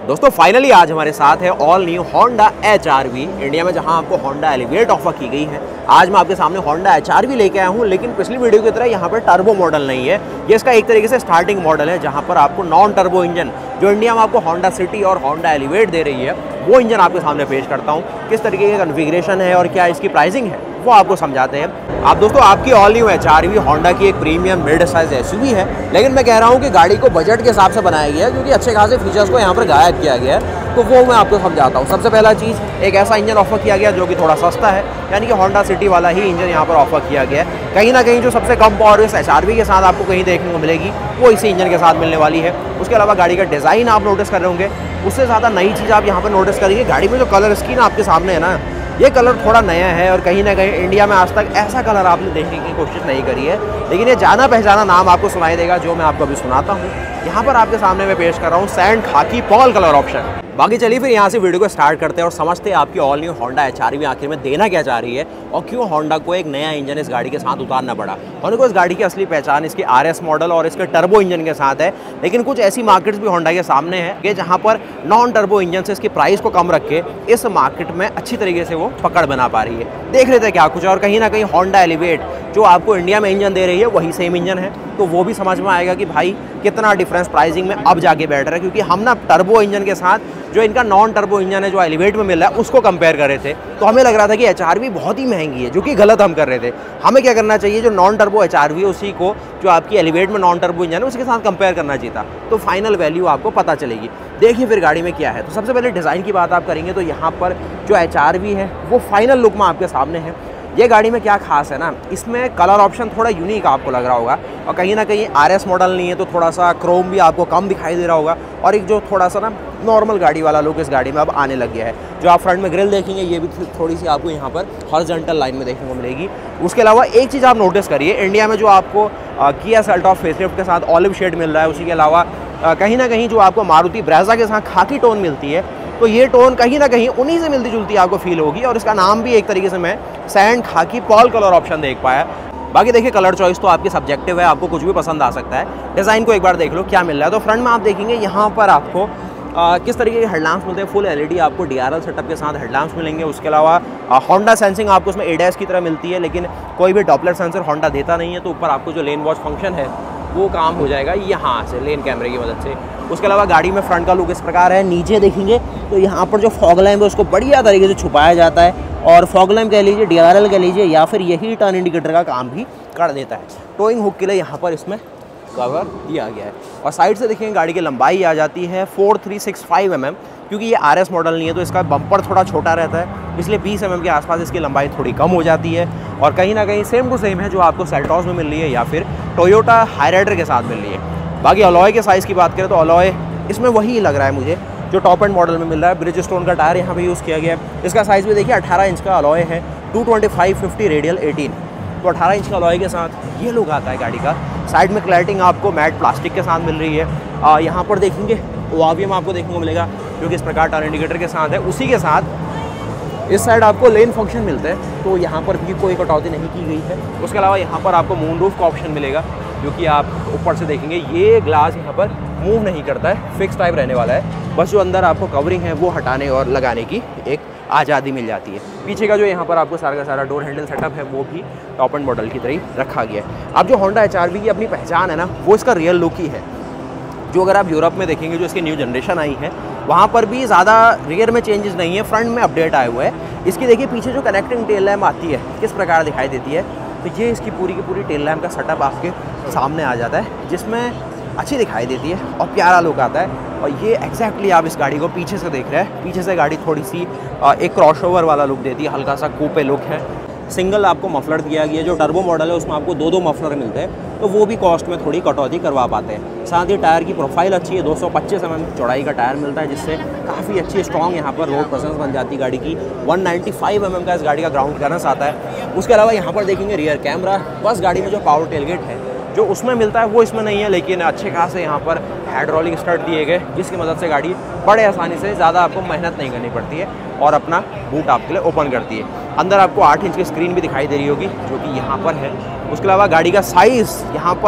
दोस्तों फाइनली आज हमारे साथ है all new Honda HRV India में, जहां आपको होंडा एलिवेट ऑफर की गई है। आज मैं आपके सामने होंडा HRV लेके आया हूं, लेकिन पिछली वीडियो की तरह यहां पर टर्बो मॉडल नहीं है। ये इसका एक तरीके से स्टार्टिंग मॉडल है, जहां पर आपको नॉन टर्बो इंजन जो इंडिया में आपको होंडा सिटी और होंडा एलिवेट दे रही है, वो इंजन आपके सामने पेश करता हूँ। किस तरीके की कन्फिग्रेशन है और क्या इसकी प्राइसिंग है वो आपको समझाते हैं। आप दोस्तों आपकी ऑल न्यू HRV होंडा की एक प्रीमियम मिड साइज SUV है, लेकिन मैं कह रहा हूँ कि गाड़ी को बजट के हिसाब से बनाया गया है, क्योंकि अच्छे खासे फीचर्स को यहाँ पर गायब किया गया है। तो वो मैं आपको समझाता हूँ। सबसे पहला चीज़, एक ऐसा इंजन ऑफर किया गया जो कि थोड़ा सस्ता है, यानी कि होंडा सिटी वाला ही इंजन यहाँ पर ऑफर किया गया है। कहीं ना कहीं जो सबसे कम पावर इस HRV के साथ आपको कहीं देखने को मिलेगी वो इसी इंजन के साथ मिलने वाली है। उसके अलावा गाड़ी का डिज़ाइन आप नोटिस कर रहे होंगे, उससे ज़्यादा नई चीज़ आप यहाँ पर नोटिस करेंगे। गाड़ी में जो कलर स्कीम आपके सामने है ना, ये कलर थोड़ा नया है और कहीं ना कहीं इंडिया में आज तक ऐसा कलर आपने देखने की कोशिश नहीं करी है, लेकिन ये जाना पहचाना नाम आपको सुनाई देगा, जो मैं आपको अभी सुनाता हूँ। यहाँ पर आपके सामने मैं पेश कर रहा हूँ सैंड खाकी पॉल कलर ऑप्शन। बाकी चलिए फिर यहाँ से वीडियो को स्टार्ट करते हैं और समझते हैं आपकी ऑल न्यू होंडा HRV आखिर में देना क्या चाह रही है और क्यों होंडा को एक नया इंजन इस गाड़ी के साथ उतारना पड़ा। होंडा को इस गाड़ी की असली पहचान इसके RS मॉडल और इसके टर्बो इंजन के साथ है, लेकिन कुछ ऐसी मार्केट्स भी होंडा के सामने है कि जहाँ पर नॉन टर्बो इंजन से इसकी प्राइस को कम रख के इस मार्केट में अच्छी तरीके से वो पकड़ बना पा रही है। देख लेते हैं क्या कुछ। और कहीं ना कहीं होंडा एलिवेट जो आपको इंडिया में इंजन दे रही है वही सेम इंजन है, तो वो भी समझ में आएगा कि भाई कितना डिफरेंस प्राइसिंग में अब जाके बैठ रहा है। क्योंकि हम ना टर्बो इंजन के साथ जो इनका नॉन टर्बो इंजन है जो एलिवेट में मिल रहा है उसको कंपेयर कर रहे थे, तो हमें लग रहा था कि HRV बहुत ही महंगी है, जो कि गलत हम कर रहे थे। हमें क्या करना चाहिए, जो नॉन टर्बो HRV है उसी को जो आपकी एलिवेट में नॉन टर्बो इंजन है उसके साथ कंपेयर करना चाहिए था, तो फाइनल वैल्यू आपको पता चलेगी। देखिए फिर गाड़ी में क्या है। तो सबसे पहले डिज़ाइन की बात आप करेंगे तो यहाँ पर जो HRV है वो फाइनल लुक में आपके सामने है। ये गाड़ी में क्या खास है ना, इसमें कलर ऑप्शन थोड़ा यूनिक आपको लग रहा होगा, और कहीं ना कहीं RS मॉडल नहीं है तो थोड़ा सा क्रोम भी आपको कम दिखाई दे रहा होगा, और एक जो थोड़ा सा ना नॉर्मल गाड़ी वाला लुक इस गाड़ी में अब आने लग गया है। जो आप फ्रंट में ग्रिल देखेंगे ये भी थोड़ी सी आपको यहाँ पर हॉरिजॉन्टल लाइन में देखने को मिलेगी। उसके अलावा एक चीज़ आप नोटिस करिए, इंडिया में जो आपको किया सेल्टॉस फेसलिफ्ट के साथ ऑलिव शेड मिल रहा है, उसी के अलावा कहीं ना कहीं जो आपको मारुति ब्रेज़ा के साथ खाकी टोन मिलती है, तो ये टोन कहीं ना कहीं उन्हीं से मिलती जुलती आपको फील होगी, और इसका नाम भी एक तरीके से मैं सैंड खाकी पॉल कलर ऑप्शन देख पाया। बाकी देखिए कलर चॉइस तो आपकी सब्जेक्टिव है, आपको कुछ भी पसंद आ सकता है। डिज़ाइन को एक बार देख लो क्या मिल रहा है। तो फ्रंट में आप देखेंगे यहाँ पर आपको किस तरीके के हेडलैम्प्स मिलते हैं। फुल LED आपको DRL सेटअप के साथ हेडलैम्प्स मिलेंगे। उसके अलावा होंडा सेंसिंग आपको उसमें ADAS की तरह मिलती है, लेकिन कोई भी डॉपलर सेंसर होंडा देता नहीं है, तो ऊपर आपको जो लेन वॉच फंक्शन है वो काम हो जाएगा यहाँ से लेन कैमरे की मदद से। उसके अलावा गाड़ी में फ्रंट का लुक इस प्रकार है। नीचे देखेंगे तो यहाँ पर जो फॉग लैम्प है उसको बढ़िया तरीके से छुपाया जाता है, और फॉग लैम्प कह लीजिए, DRL कह लीजिए, या फिर यही टर्न इंडिकेटर का काम भी कर देता है। टोइंग हुक के लिए यहाँ पर इसमें कवर दिया गया है। और साइड से देखेंगे गाड़ी की लंबाई आ जाती है 4365 mm, क्योंकि ये RS मॉडल नहीं है तो इसका बम्पर थोड़ा छोटा रहता है, इसलिए 20 mm के आसपास इसकी लंबाई थोड़ी कम हो जाती है। और कहीं ना कहीं सेम टू सेम है जो आपको सेल्टॉस में मिल रही है या फिर टोयोटा हाईराइडर के साथ मिल रही है। बाकी अलॉय के साइज़ की बात करें तो अलॉय इसमें वही लग रहा है मुझे जो टॉप एंड मॉडल में मिल रहा है। ब्रिजस्टोन का टायर यहाँ पे यूज़ किया गया है। इसका साइज़ भी देखिए 18 इंच का अलॉय है, 225/50 रेडियल 18, तो 18 इंच का अलॉय के साथ ये लुक आता है गाड़ी का। साइड में क्लैटिंग आपको मैट प्लास्टिक के साथ मिल रही है। यहाँ पर देखेंगे ओआरवीएम आपको देखने को मिलेगा जो कि इस प्रकार टर्न इंडिकेटर के साथ है। उसी के साथ इस साइड आपको लेन फंक्शन मिलते हैं, तो यहाँ पर भी कोई कटौती नहीं की गई है। उसके अलावा यहाँ पर आपको मून रूफ का ऑप्शन मिलेगा, जो कि आप ऊपर से देखेंगे ये ग्लास यहाँ पर मूव नहीं करता है, फिक्स टाइप रहने वाला है। बस जो अंदर आपको कवरिंग है वो हटाने और लगाने की एक आज़ादी मिल जाती है। पीछे का जो यहाँ पर आपको सारा का सारा डोर हैंडल सेटअप है वो भी टॉप एंड मॉडल की तरह रखा गया है। अब जो होंडा HRV की अपनी पहचान है ना, वो इसका रियल लुक ही है। जो अगर आप यूरोप में देखेंगे जो इसकी न्यू जनरेशन आई है वहाँ पर भी ज़्यादा रियर में चेंजेस नहीं है, फ्रंट में अपडेट आए हुए हैं। इसकी देखिए पीछे जो कनेक्टिंग टेल लैम्प आती है किस प्रकार दिखाई देती है, तो ये इसकी पूरी की पूरी टेल लैम्प का सेटअप आपके सामने आ जाता है, जिसमें अच्छी दिखाई देती है और प्यारा लुक आता है। और ये एग्जैक्टली आप इस गाड़ी को पीछे से देख रहे हैं। पीछे से गाड़ी थोड़ी सी एक क्रॉसओवर वाला लुक देती है, हल्का सा कूपे लुक है। सिंगल आपको मफलर दिया गया है। जो टर्बो मॉडल है उसमें आपको दो मफलर मिलते हैं, तो वो भी कॉस्ट में थोड़ी कटौती करवा पाते हैं। साथ ही टायर की प्रोफाइल अच्छी है, 225 mm चौड़ाई का टायर मिलता है, जिससे काफ़ी अच्छी स्ट्रॉन्ग यहाँ पर रोड प्रेजेंस बन जाती है गाड़ी की। 195 mm का इस गाड़ी का ग्राउंड क्लियरेंस आता है। उसके अलावा यहाँ पर देखेंगे रियर कैमरा। बस गाड़ी में जो पावर टेलगेट है जो उसमें मिलता है वो इसमें नहीं है, लेकिन अच्छे खासे यहाँ पर हाइड्रोलिक स्टार्ट दिए गए, जिसकी मदद से गाड़ी बड़े आसानी से, ज़्यादा आपको मेहनत नहीं करनी पड़ती है और अपना बूट आपके लिए ओपन करती है। अंदर आपको 8 इंच की स्क्रीन भी दिखाई दे रही होगी जो कि यहाँ पर है। उसके अलावा गाड़ी का साइज़ यहाँ पर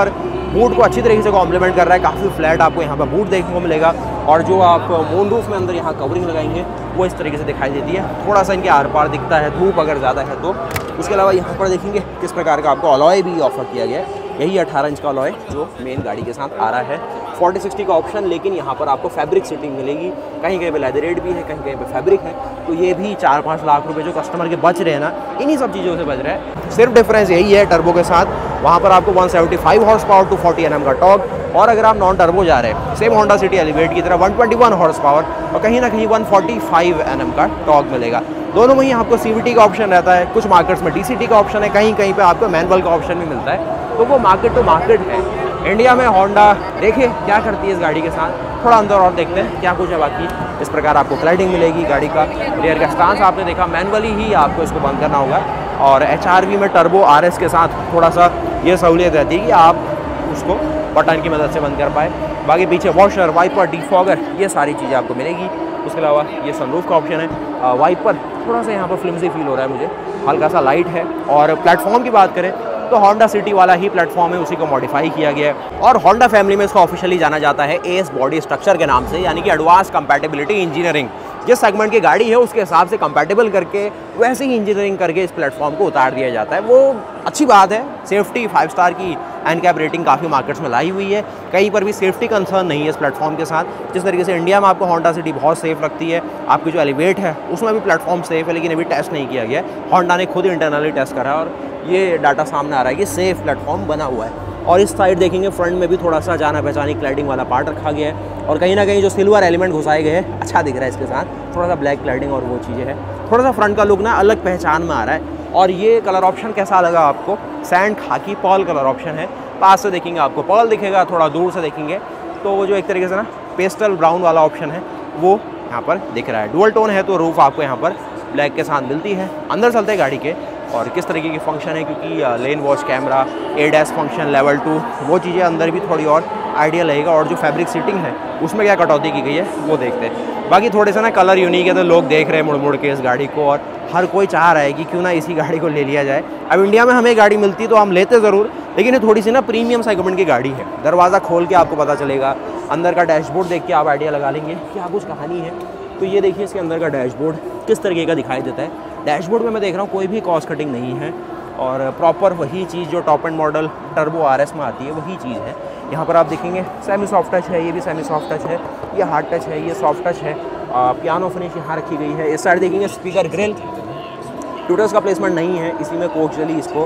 बूट को अच्छी तरीके से कॉम्प्लीमेंट कर रहा है। काफ़ी फ्लैट आपको यहाँ पर बूट देखने को मिलेगा और जो आप मून रूफ में अंदर यहाँ कवरिंग लगाएंगे वो इस तरीके से दिखाई देती है। थोड़ा सा इनके आर पार दिखता है धूप अगर ज़्यादा है तो। उसके अलावा यहाँ पर देखेंगे किस प्रकार का आपको अलॉय भी ऑफर किया गया है। यही 18 इंच का अलॉय जो मेन गाड़ी के साथ आ रहा है। 40-60 का ऑप्शन, लेकिन यहाँ पर आपको फैब्रिक सीटिंग मिलेगी। कहीं कहीं पे लेदरेट भी है, कहीं कहीं पे फैब्रिक है। तो ये भी 4-5 लाख रुपए जो कस्टमर के बच रहे हैं ना, इन्हीं सब चीज़ों से बच रहे हैं। सिर्फ डिफरेंस यही है टर्बो के साथ, वहाँ पर आपको 175 हॉर्स पावर 240 Nm का टॉर्क, और अगर आप नॉन टर्बो जा रहे हैं सेम होंडा सिटी एलिवेट की तरह 121 हॉर्स पावर और कहीं ना कहीं 145 Nm का टॉर्क मिलेगा। दोनों में ही आपको CVT का ऑप्शन रहता है। कुछ मार्केट्स में DCT का ऑप्शन है, कहीं कहीं पे आपको मैनुअल का ऑप्शन भी मिलता है। तो वो मार्केट टू मार्केट है। इंडिया में होंडा देखिए क्या करती है इस गाड़ी के साथ। थोड़ा अंदर और देखते हैं क्या कुछ है बाकी। इस प्रकार आपको क्लाइडिंग मिलेगी गाड़ी का। रियर का स्टांस आपने देखा, मैनुअली ही आपको इसको बंद करना होगा। और HRV में टर्बो RS के साथ थोड़ा सा ये सहूलियत रहती है कि आप उसको बटन की मदद से बंद कर पाए। बाकी पीछे वॉशर, वाइपर, डिफॉगर, ये सारी चीज़ें आपको मिलेगी। उसके अलावा ये सनरूफ का ऑप्शन है। वाइपर थोड़ा सा यहाँ पर फ्लिमजी फील हो रहा है मुझे, हल्का सा लाइट है। और प्लेटफॉर्म की बात करें तो होंडा सिटी वाला ही प्लेटफॉर्म है, उसी को मॉडिफाई किया गया है। और होंडा फैमिली में इसको ऑफिशियली जाना जाता है AS बॉडी स्ट्रक्चर के नाम से, यानी कि एडवांस कंपैटिबिलिटी इंजीनियरिंग। जिस सेगमेंट की गाड़ी है उसके हिसाब से कंपैटिबल करके वैसे ही इंजीनियरिंग करके इस प्लेटफॉर्म को उतार दिया जाता है। वो अच्छी बात है। सेफ्टी 5 स्टार की NCAP रेटिंग काफ़ी मार्केट्स में लाई हुई है। कहीं पर भी सेफ्टी कंसर्न नहीं है इस प्लेटफॉर्म के साथ। जिस तरीके से इंडिया में आपको होंडा सिटी बहुत सेफ लगती है, आपकी जो एलिवेट है उसमें भी प्लेटफॉर्म सेफ है, लेकिन अभी टेस्ट नहीं किया गया है। होंडा ने खुद इंटरनली टेस्ट करा है और ये डाटा सामने आ रहा है कि सेफ प्लेटफॉर्म बना हुआ है। और इस साइड देखेंगे फ्रंट में भी थोड़ा सा जाना पहचानी क्लैडिंग वाला पार्ट रखा गया है और कहीं ना कहीं जो सिल्वर एलिमेंट घुसाए गए हैं अच्छा दिख रहा है इसके साथ। थोड़ा सा ब्लैक क्लैडिंग और वो चीज़ें हैं। थोड़ा सा फ्रंट का लुक ना अलग पहचान में आ रहा है। और ये कलर ऑप्शन कैसा लगा आपको? सैंड खाकी पर्ल कलर ऑप्शन है। पास से देखेंगे आपको पर्ल दिखेगा, थोड़ा दूर से देखेंगे तो वो जो एक तरीके से ना पेस्टल ब्राउन वाला ऑप्शन है वो यहाँ पर दिख रहा है। डुअल टोन है तो रूफ आपको यहाँ पर ब्लैक के साथ मिलती है। अंदर चलते हैं गाड़ी के और किस तरीके की फंक्शन है, क्योंकि lane watch camera, ADAS function, level 2 वो चीज़ें अंदर भी थोड़ी और आइडिया लगेगा। और जो फैब्रिक सीटिंग है उसमें क्या कटौती की गई है वो देखते हैं। बाकी थोड़े से ना कलर यूनिक है तो लोग देख रहे हैं मुड़ मुड़ के इस गाड़ी को और हर कोई चाह रहा है कि क्यों ना इसी गाड़ी को ले लिया जाए। अब इंडिया में हमें गाड़ी मिलती तो हम लेते ज़रूर, लेकिन ये थोड़ी सी ना प्रीमियम सेगमेंट की गाड़ी है। दरवाज़ा खोल के आपको पता चलेगा, अंदर का डैशबोर्ड देख के आप आइडिया लगा लेंगे क्या कुछ कहानी है। तो ये देखिए इसके अंदर का डैशबोर्ड किस तरीके का दिखाई देता है। डैशबोर्ड में मैं देख रहा हूँ कोई भी कॉस्ट कटिंग नहीं है और प्रॉपर वही चीज़ जो top end model turbo RS में आती है वही चीज़ है। यहाँ पर आप देखेंगे सेमी सॉफ्ट टच है, ये भी सेमी सॉफ्ट टच है, ये हार्ड टच है, ये सॉफ्ट टच है। पियानो फिनिश यहाँ रखी गई है। इस साइड देखेंगे स्पीकर ग्रिल, ट्यूटर्स का प्लेसमेंट नहीं है, इसी में कोक्चुअली इसको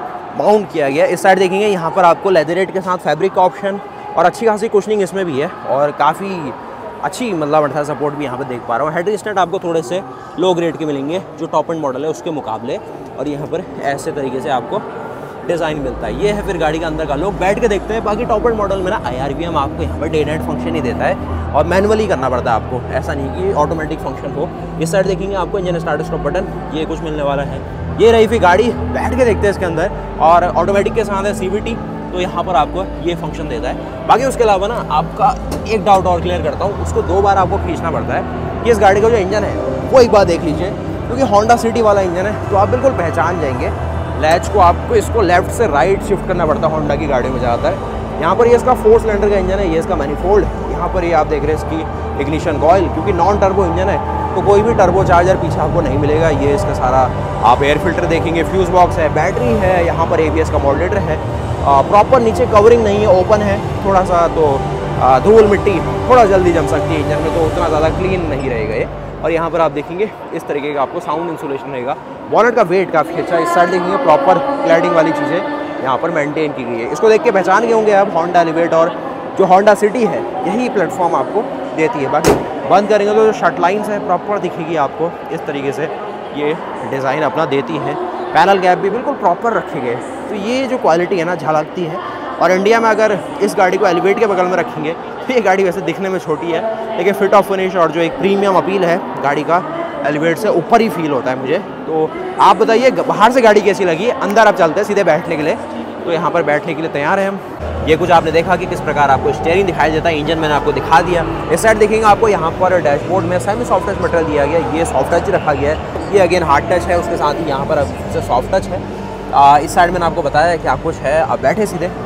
माउंट किया गया। इस साइड देखेंगे यहाँ पर आपको लेदरेट के साथ फैब्रिक का ऑप्शन और अच्छी खासी कुशनिंग इसमें भी है और काफ़ी अच्छी मतलब अच्छा सपोर्ट भी यहाँ पे देख पा रहा हूँ। हेड रेस्टेंट आपको थोड़े से लो ग्रेड के मिलेंगे जो टॉप एंड मॉडल है उसके मुकाबले, और यहाँ पर ऐसे तरीके से आपको डिज़ाइन मिलता है। ये है फिर गाड़ी का अंदर का लोग बैठ के देखते हैं। बाकी टॉप एंड मॉडल में ना IRVM आपको यहाँ पर डे नाइट फंक्शन ही देता है और मैनुअली करना पड़ता है आपको, ऐसा नहीं कि ऑटोमेटिक फंक्शन हो। इस साइड देखेंगे आपको इंजन स्टार्ट स्टॉप बटन ये कुछ मिलने वाला है। ये रही फिर गाड़ी, बैठ के देखते हैं इसके अंदर। और ऑटोमेटिक के साथ है CVT, तो यहाँ पर आपको ये फंक्शन देता है। बाकी उसके अलावा ना आपका एक डाउट और क्लियर करता हूँ, उसको 2 बार आपको खींचना पड़ता है कि इस गाड़ी का जो इंजन है वो एक बार देख लीजिए, क्योंकि होंडा सिटी वाला इंजन है तो आप बिल्कुल पहचान जाएंगे। लैच को आपको इसको लेफ्ट से राइट शिफ्ट करना पड़ता है होंडा की गाड़ियों में ज़्यादातर। यहाँ पर ये इसका 4 सिलेंडर का इंजन है, ये इसका मैनिफोल्ड। यहाँ पर ये आप देख रहे हैं इसकी इग्निशन कॉइल, क्योंकि नॉन टर्बो इंजन है तो कोई भी टर्बो चार्जर पीछे आपको नहीं मिलेगा। ये इसका सारा आप एयर फिल्टर देखेंगे, फ्यूज़ बॉक्स है, बैटरी है, यहाँ पर ABS का मॉडरेटर है। प्रॉपर नीचे कवरिंग नहीं है, ओपन है थोड़ा सा, तो धूल मिट्टी थोड़ा जल्दी जम सकती है इंजन में, तो उतना ज़्यादा क्लीन नहीं रहेगा ये। और यहाँ पर आप देखेंगे इस तरीके का आपको साउंड इंसुलेशन रहेगा। बॉनेट का वेट काफ़ी अच्छा। इस साइड देखेंगे प्रॉपर क्लैडिंग वाली चीज़ें यहाँ पर मेंटेन की गई है। इसको देख के पहचान गए होंगे आप होंडा एलिवेट और जो होंडा सिटी है यही प्लेटफॉर्म आपको देती है। बाकी बंद करेंगे तो जो शट लाइन्स है प्रॉपर दिखेगी आपको, इस तरीके से ये डिज़ाइन अपना देती है। पैनल गैप भी बिल्कुल प्रॉपर रखे गए, तो ये जो क्वालिटी है ना झलकती है। और इंडिया में अगर इस गाड़ी को एलिवेट के बगल में रखेंगे तो ये गाड़ी वैसे दिखने में छोटी है, लेकिन फिट ऑफ फिनिश और जो एक प्रीमियम अपील है गाड़ी का एलिवेट से ऊपर ही फील होता है मुझे। तो आप बताइए बाहर से गाड़ी कैसी लगी, अंदर आप चलते हैं सीधे बैठने के लिए, तो यहाँ पर बैठने के लिए तैयार हैं हम। ये कुछ आपने देखा कि किस प्रकार आपको स्टीयरिंग दिखाई देता है, इंजन मैंने आपको दिखा दिया। इस साइड देखेंगे आपको यहाँ पर डैशबोर्ड में सेमी सॉफ्ट टच मटेरियल दिया गया है, ये सॉफ्ट टच रखा गया है। ये अगेन हार्ड टच है, उसके साथ ही यहाँ पर सॉफ्ट टच है। इस साइड मैंने आपको बताया है कि आप कुछ है, आप बैठे सीधे तो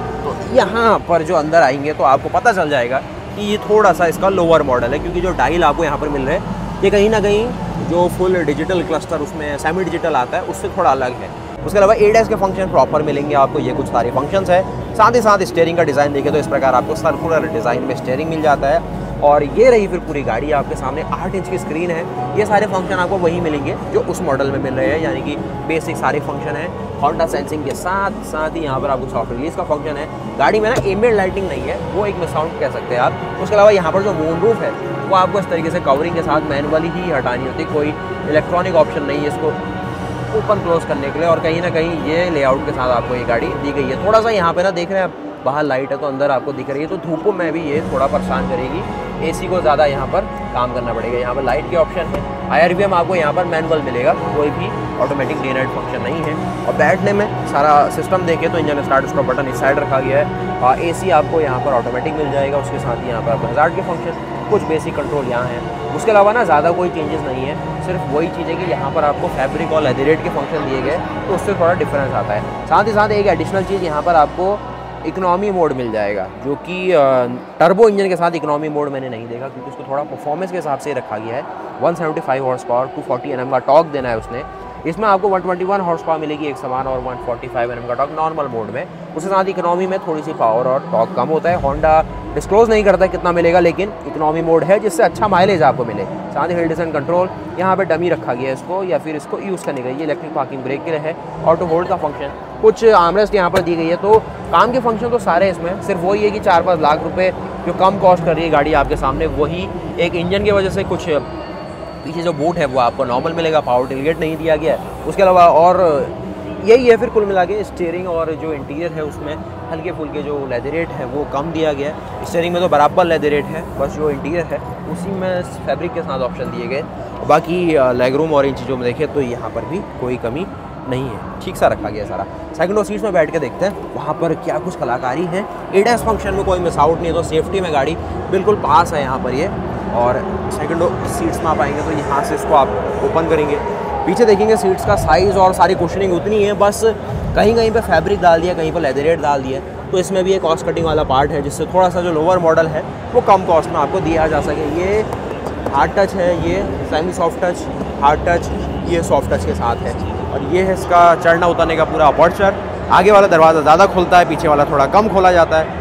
यहाँ पर जो अंदर आएंगे तो आपको पता चल जाएगा कि ये थोड़ा सा इसका लोअर मॉडल है, क्योंकि जो डायल आपको यहाँ पर मिल रहे हैं ये कहीं ना कहीं जो फुल डिजिटल क्लस्टर उसमें सेमी डिजिटल आता है उससे थोड़ा अलग है। उसके अलावा ADAS के फंक्शन प्रॉपर मिलेंगे आपको, ये कुछ सारे फंक्शंस है। साथ ही साथ स्टीयरिंग का डिज़ाइन देखें तो इस प्रकार आपको सर्कुलर डिज़ाइन में स्टीयरिंग मिल जाता है। और ये रही फिर पूरी गाड़ी आपके सामने, 8 इंच की स्क्रीन है। ये सारे फंक्शन आपको वही मिलेंगे जो उस मॉडल में मिल रहे हैं, यानी कि बेसिक सारे फंक्शन हैं हॉन्डा सेंसिंग के साथ ही यहाँ पर आपको सॉफ्ट रिलीज का फंक्शन है। गाड़ी में ना एम्बिएंट लाइटिंग नहीं है, वो एक मिस आउट कह सकते हैं आप। उसके अलावा यहाँ पर जो मून रूफ है वो आपको इस तरीके से कवरिंग के साथ मैनुअली ही हटानी होती है, कोई इलेक्ट्रॉनिक ऑप्शन नहीं है इसको ओपन क्लोज करने के लिए। और कहीं ना कहीं ये लेआउट के साथ आपको ये गाड़ी दी गई है। थोड़ा सा यहाँ पे ना देख रहे हैं आप, बाहर लाइट है तो अंदर आपको दिख रही है, तो धूपों में भी ये थोड़ा परेशान करेगी। AC को ज़्यादा यहाँ पर काम करना पड़ेगा। यहाँ पर लाइट के ऑप्शन है, IRVM आपको यहाँ पर मैनुअल मिलेगा, कोई भी ऑटोमेटिक डे नाइट फंक्शन नहीं है। और बैठने में सारा सिस्टम देखें तो इंजन स्टार्ट स्टॉप बटन इस साइड रखा गया है। और AC आपको यहाँ पर ऑटोमेटिक मिल जाएगा, उसके साथ ही यहाँ पर हज़ार्ड के फंक्शन, कुछ बेसिक कंट्रोल यहाँ है। उसके अलावा ना ज़्यादा कोई चेंजेस नहीं है, सिर्फ वही चीज़ है कि यहाँ पर आपको फैब्रिक और लेदरेट के फंक्शन दिए गए तो उससे थोड़ा डिफरेंस आता है। साथ ही साथ एक एडिशनल चीज़ यहाँ पर आपको इकोनॉमी मोड मिल जाएगा, जो कि टर्बो इंजन के साथ इकोनॉमी मोड मैंने नहीं देखा, क्योंकि उसको थोड़ा परफॉर्मेंस के हिसाब से रखा गया है। 175 हॉर्स पावर 240 Nm का टॉर्क देना है उसने। इसमें आपको 121 हॉर्स पावर मिलेगी एक समान, और 145 Nm का टॉर्क नॉर्मल मोड में। उसके साथ इकोनॉमी में थोड़ी सी पावर और टॉर्क कम होता है। होंडा डिस्क्लोज नहीं करता कितना मिलेगा, लेकिन इकोनॉमी मोड है जिससे अच्छा माइलेज आपको मिले। साथ ही हिल डिसेंट कंट्रोल यहाँ पे डमी रखा गया है इसको, या फिर इसको यूज़ करने का। ये इलेक्ट्रिक पार्किंग ब्रेक के लिए है। ऑटो होल्ड का फंक्शन, कुछ आर्मरेस्ट यहाँ पर दी गई है। तो काम के फंक्शन तो सारे इसमें, सिर्फ वही है कि 4-5 लाख रुपए जो कम कॉस्ट कर रही है गाड़ी आपके सामने, वही एक इंजन की वजह से कुछ पीछे जो बूट है वो आपको नॉर्मल मिलेगा, पावर टेलगेट नहीं दिया गया है। उसके अलावा और यही है फिर कुल मिला के स्टीयरिंग और जो इंटीरियर है उसमें हल्के फुल्के जो लेदरेट है वो कम दिया गया है। स्टीयरिंग में तो बराबर लेदरेट है, बस जो इंटीरियर है उसी में फैब्रिक के साथ ऑप्शन दिए गए। बाकी लेग रूम और इन चीज़ों में देखें तो यहाँ पर भी कोई कमी नहीं है, ठीक सा रखा गया सारा। सेकंड रो सीट्स में बैठ के देखते हैं वहाँ पर क्या कुछ कलाकारी है। ADAS फंक्शन में कोई मिस आउट नहीं है, तो सेफ्टी में गाड़ी बिल्कुल पास है यहाँ पर ये। और सेकंड सीट्स में आप आएंगे तो यहाँ से इसको आप ओपन करेंगे, पीछे देखेंगे सीट्स का साइज़ और सारी कुशनिंग उतनी है, बस कहीं कहीं पे फैब्रिक डाल दिया, कहीं पर लेदरेट डाल दिया। तो इसमें भी एक कॉस्ट कटिंग वाला पार्ट है, जिससे थोड़ा सा जो लोअर मॉडल है वो कम कॉस्ट में आपको दिया जा सके। ये हार्ड टच है, ये semi soft touch, hard touch, ये सॉफ्ट टच के साथ है। और ये है इसका चढ़ना उतरने का पूरा अपर्चर। आगे वाला दरवाज़ा ज़्यादा खुलता है, पीछे वाला थोड़ा कम खोला जाता है।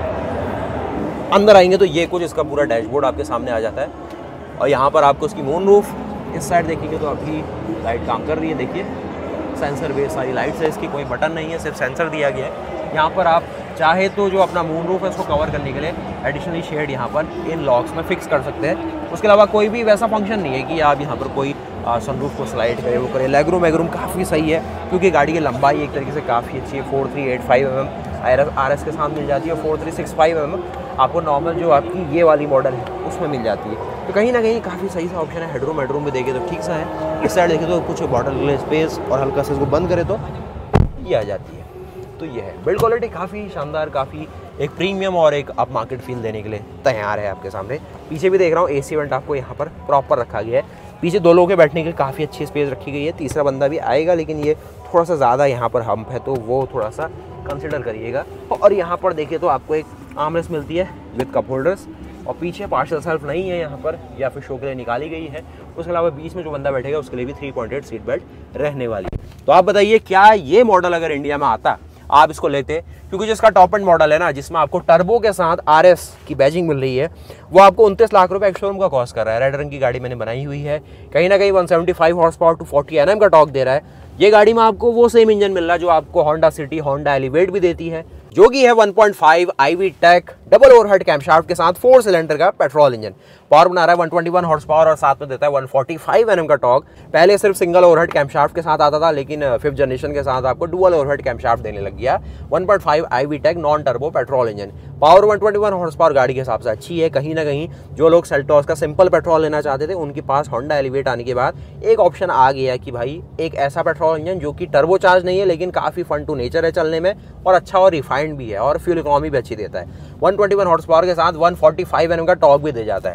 अंदर आएंगे तो ये कुछ इसका पूरा डैशबोर्ड आपके सामने आ जाता है। और यहाँ पर आपको इसकी मून रूफ, इस साइड देखेंगे तो अभी लाइट काम कर रही है, देखिए सेंसर बेस सारी लाइट्स है इसकी, कोई बटन नहीं है, सिर्फ सेंसर दिया गया है। यहाँ पर आप चाहे तो जो अपना मून रूफ है उसको कवर करने के लिए एडिशनली शेड यहाँ पर इन लॉक्स में फिक्स कर सकते हैं। उसके अलावा कोई भी वैसा फंक्शन नहीं है कि आप यहाँ पर कोई सनरूफ को स्लाइड करें, वो करें। लेग रूम काफ़ी सही है, क्योंकि गाड़ी की लंबाई एक तरीके से काफ़ी अच्छी है। 4385 mm RS के साथ मिल जाती है, 4365 mm आपको नॉर्मल जो आपकी ये वाली मॉडल है उसमें मिल जाती है। तो कहीं ना कहीं काफ़ी सही सा ऑप्शन है। हेडरूम भी देखे तो ठीक सा है। इस साइड देखे तो कुछ बॉटल स्पेस, और हल्का से इसको बंद करें तो ये आ जाती है। तो ये है बिल्ड क्वालिटी काफ़ी शानदार, काफ़ी एक प्रीमियम और एक अप मार्केट फील देने के लिए तैयार है आपके सामने। पीछे भी देख रहा हूँ AC वेंट आपको यहाँ पर प्रॉपर रखा गया है। पीछे 2 लोगों के बैठने के लिए काफ़ी अच्छी स्पेस रखी गई है। तीसरा बंदा भी आएगा, लेकिन ये थोड़ा सा ज़्यादा यहाँ पर हम्प है, तो वो थोड़ा सा कंसिडर करिएगा। और यहाँ पर देखिए तो आपको एक आर्मरेस्ट मिलती है विद कप होल्डर्स, और पीछे पार्शल सेल्फ नहीं है यहाँ पर, या फिर शो के लिए निकाली गई है। उसके अलावा बीच में जो बंदा बैठेगा उसके लिए भी 3.8 सीट बेल्ट रहने वाली है। तो आप बताइए क्या ये मॉडल अगर इंडिया में आता आप इसको लेते? क्योंकि जिसका टॉप एंड मॉडल है ना, जिसमें आपको टर्बो के साथ RS की बैजिंग मिल रही है, वो आपको 29 लाख रुपए एक शोरूम का कॉस्ट कर रहा है। रेड रंग की गाड़ी मैंने बनाई हुई है, कहीं ना कहीं 175 हॉर्स पावर 240 Nm का टॉर्क दे रहा है। ये गाड़ी में आपको वो सेम इंजन मिल रहा है जो आपको होंडा सिटी, होंडा एलिवेट भी देती है, जो कि है 1.5 IV tech double overhead camshaft के साथ 4 सिलेंडर का पेट्रोल इंजन। पावर बना रहा है 121 हॉर्स पावर, और साथ में देता है 145 Nm का टॉर्क। पहले सिर्फ सिंगल ओवरहेड कैमशाफ्ट के साथ आता था, लेकिन 5th जनरेशन के साथ आपको डुअल ओवरहेड कैमशाफ्ट देने लग गया। 1.5 IV tech non turbo petrol engine. Power 121 horse power गाड़ी के हिसाब से अच्छी है। कहीं ना कहीं जो लोग सेल्टॉस का सिंपल पेट्रोल लेना चाहते थे, उनके पास होंडा एलिवेट आने के बाद एक ऑप्शन आ गया कि भाई एक ऐसा पेट्रोल इंजन जो कि टर्बो चार्ज नहीं है, लेकिन काफ़ी फन टू नेचर है चलने में, और अच्छा और रिफाइंड भी है, और फ्यूल इकोनॉमी भी अच्छी देता है। 121 हॉर्स पावर के साथ 145 Nm का टॉर्क भी दे जाता है।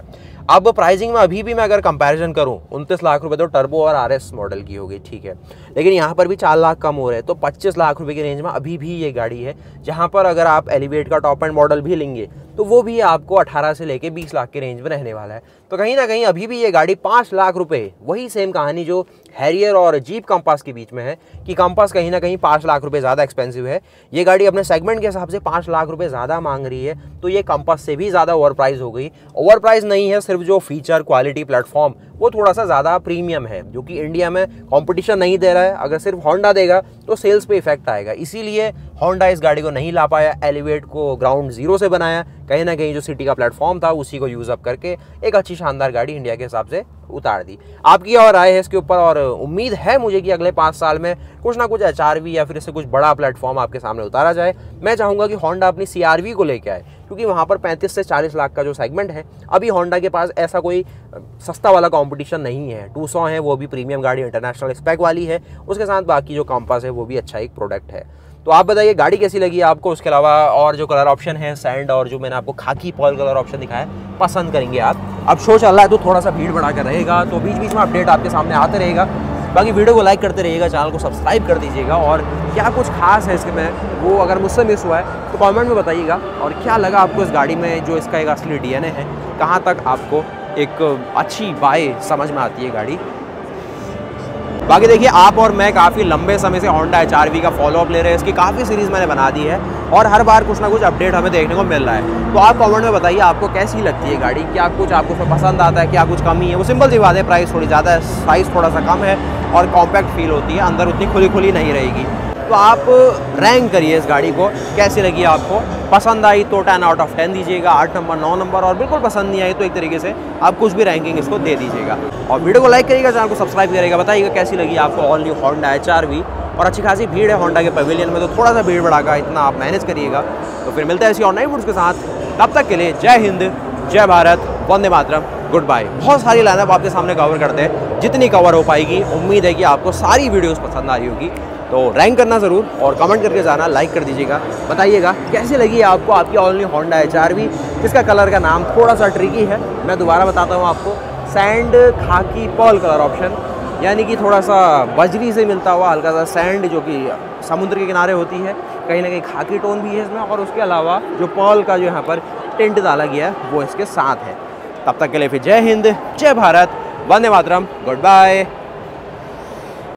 अब प्राइसिंग में अभी भी मैं अगर कंपैरिजन करूं 29 लाख रुपए तो टर्बो और आरएस मॉडल की होगी, ठीक है, लेकिन यहाँ पर भी 4 लाख कम हो रहे हैं, तो 25 लाख रुपए की रेंज में अभी भी ये गाड़ी है। जहाँ पर अगर आप एलिवेट का टॉप एंड मॉडल भी लेंगे तो वो भी आपको 18 से लेके 20 लाख की रेंज में रहने वाला है। तो कहीं ना कहीं अभी भी ये गाड़ी 5 लाख रुपए, वही सेम कहानी जो हैरियर और जीप कंपास के बीच में है कि कंपास कहीं ना कहीं 5 लाख रुपए ज़्यादा एक्सपेंसिव है, ये गाड़ी अपने सेगमेंट के हिसाब से 5 लाख रुपए ज़्यादा मांग रही है, तो ये कंपास से भी ज़्यादा ओवर प्राइस हो गई। ओवर प्राइस नहीं है, सिर्फ जो फीचर, क्वालिटी, प्लेटफॉर्म वो थोड़ा सा ज़्यादा प्रीमियम है, जो कि इंडिया में कंपटीशन नहीं दे रहा है। अगर सिर्फ होंडा देगा तो सेल्स पे इफेक्ट आएगा, इसीलिए होंडा इस गाड़ी को नहीं ला पाया, एलिवेट को ग्राउंड जीरो से बनाया, कहीं ना कहीं जो सिटी का प्लेटफॉर्म था उसी को यूज़ अप करके एक अच्छी शानदार गाड़ी इंडिया के हिसाब से उतार दी। आपकी और राय है इसके ऊपर, और उम्मीद है मुझे कि अगले 5 साल में कुछ ना कुछ HRV या फिर इससे कुछ बड़ा प्लेटफॉर्म आपके सामने उतारा जाए। मैं चाहूँगा कि होंडा अपनी CRV को लेके आए, क्योंकि वहाँ पर 35 से 40 लाख का जो सेगमेंट है, अभी होंडा के पास ऐसा कोई सस्ता वाला कंपटीशन नहीं है। 200 है, वो भी प्रीमियम गाड़ी, इंटरनेशनल स्पेक वाली है, उसके साथ बाकी जो कंपास है वो भी अच्छा एक प्रोडक्ट है। तो आप बताइए गाड़ी कैसी लगी आपको, उसके अलावा और जो कलर ऑप्शन है सैंड और जो मैंने आपको खाकी पर्ल कलर ऑप्शन दिखाया पसंद करेंगे आप। अब शो चल रहा है तो थोड़ा सा भीड़ बढ़ा कर रहेगा, तो बीच बीच में अपडेट आपके सामने आते रहेगा। बाकी वीडियो को लाइक करते रहिएगा, चैनल को सब्सक्राइब कर दीजिएगा, और क्या कुछ खास है इसके में वो अगर मुझसे मिस हुआ है तो कमेंट में बताइएगा, और क्या लगा आपको इस गाड़ी में, जो इसका एक असली DNA है, कहाँ तक आपको एक अच्छी बाय समझ में आती है गाड़ी। बाकी देखिए, आप और मैं काफ़ी लंबे समय से होंडा HRV का फॉलोअप ले रहे हैं, इसकी काफ़ी सीरीज़ मैंने बना दी है और हर बार कुछ ना कुछ अपडेट हमें देखने को मिल रहा है। तो आप कमेंट में बताइए आपको कैसी लगती है गाड़ी, क्या कुछ आपको उसमें पसंद आता है, क्या कुछ कमी है। वो सिंपल सी बात है, प्राइस थोड़ी ज़्यादा है, साइज़ थोड़ा सा कम है और कॉम्पैक्ट फील होती है, अंदर उतनी खुली खुली नहीं रहेगी। तो आप रैंक करिए इस गाड़ी को, कैसी लगी आपको, पसंद आई तो 10 आउट ऑफ 10 दीजिएगा, 8 नंबर, 9 नंबर, और बिल्कुल पसंद नहीं आई तो एक तरीके से आप कुछ भी रैंकिंग इसको दे दीजिएगा। और वीडियो को लाइक करिएगा, चैनल को सब्सक्राइब करिएगा, बताइएगा कैसी लगी आपको ऑल न्यू होंडा HRV। और अच्छी खासी भीड़ है होंडा के पवेलियन में, तो थोड़ा सा भीड़ बढ़ाकर इतना आप मैनेज करिएगा। तो फिर मिलते हैं ऐसी और नई वीडियोस के साथ, तब तक के लिए जय हिंद, जय भारत, वंदे मातरम, गुड बाय। बहुत सारी लाइनअप आपके सामने कवर करते हैं, जितनी कवर हो पाएगी। उम्मीद है कि आपको सारी वीडियोस पसंद आ रही होगी, तो रैंक करना ज़रूर और कमेंट करके जाना, लाइक कर दीजिएगा, बताइएगा कैसी लगी आपको आपकी ऑल न्यू होंडा HRV, जिसका कलर का नाम थोड़ा सा ट्रिकी है। मैं दोबारा बताता हूँ आपको, सैंड खाकी पर्ल कलर ऑप्शन, यानी कि थोड़ा सा बजरी से मिलता हुआ हल्का सा सैंड, जो कि समुद्र के किनारे होती है, कहीं ना कहीं खाकी टोन भी है इसमें, और उसके अलावा जो पर्ल का जो यहाँ पर टिंट डाला गया है वो इसके साथ है। तब तक के लिए फिर जय हिंद, जय भारत, वंदे मातरम, गुड बाय।